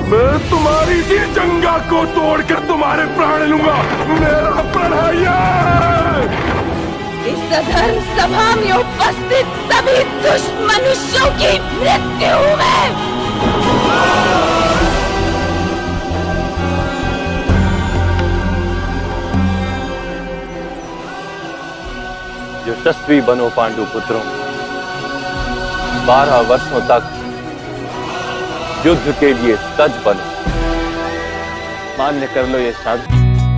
मैं तुम्हारी सी जंगा को तोड़कर तुम्हारे प्राण लूंगा। मेरा प्रण है ये। इस अधर्म सभा में उपस्थित सभी दुष्ट मनुष्यों की मृत्यु में यशस्वी बनो पांडु पुत्रों। 12 वर्षों तक युद्ध के लिए सज्ज बनो। मान्य कर लो ये शब्द।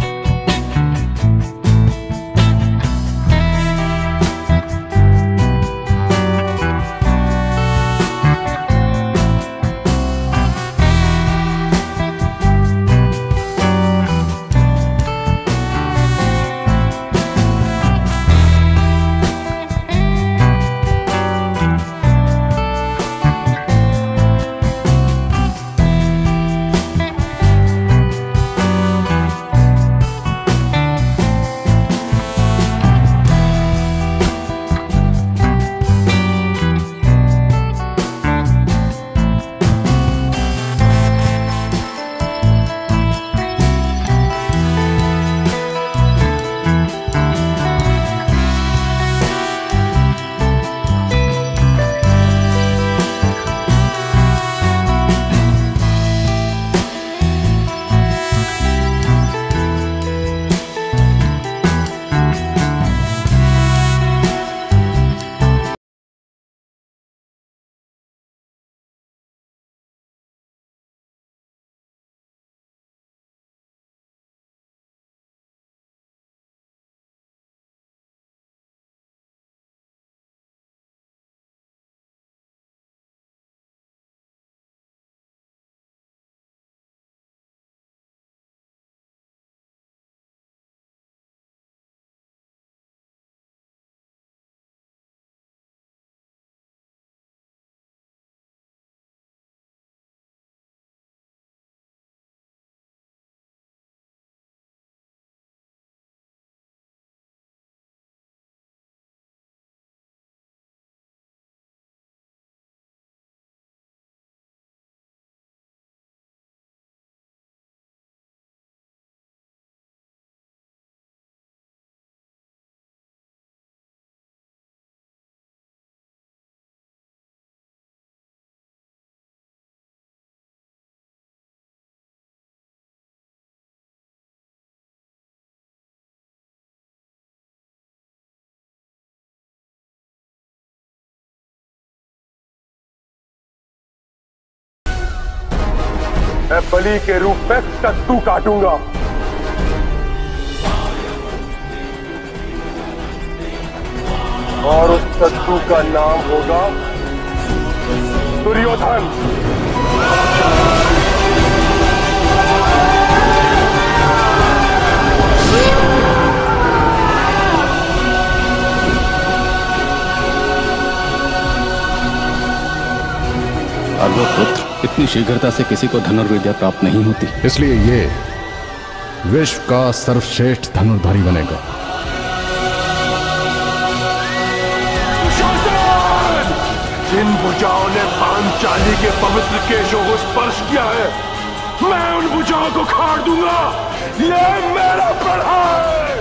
मैं बलि के रूप में कद्दू काटूंगा और उस कद्दू का नाम होगा दुर्योधन। पुत्र, इतनी शीघ्रता से किसी को धनुर्विद्या प्राप्त नहीं होती, इसलिए ये विश्व का सर्वश्रेष्ठ धनुर्धारी बनेगा। जिन भुजाओं ने पांचाली के पवित्र केशों को स्पर्श किया है, मैं उन भुजाओं को खाड़ दूंगा। ये मेरा प्रण है।